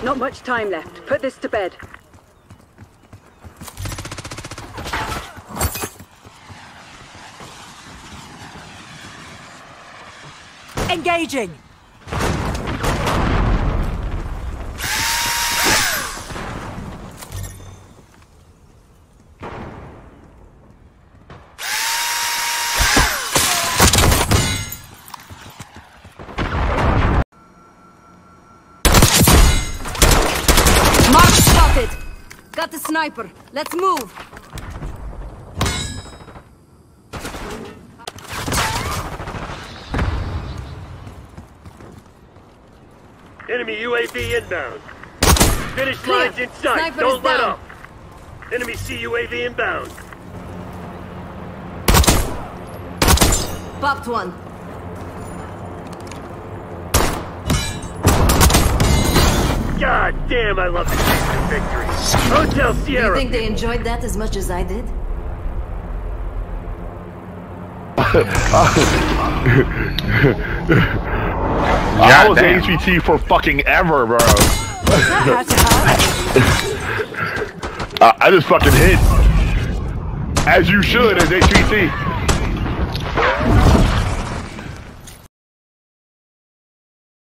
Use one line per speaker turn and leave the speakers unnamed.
Not much time left. Put this to bed.
Engaging!
Mark spotted! Got the sniper. Let's move!
Enemy UAV inbound. Finish
Clear.
lines in sight.
Sniper
Don't
is
let
down.
up. Enemy CUAV inbound.
Popped one.
God damn, I love this victory. Hotel
Do you
Sierra.
think they enjoyed that as much as I did?
I was HVT for fucking ever, bro. I just fucking hit. As you should as HVT.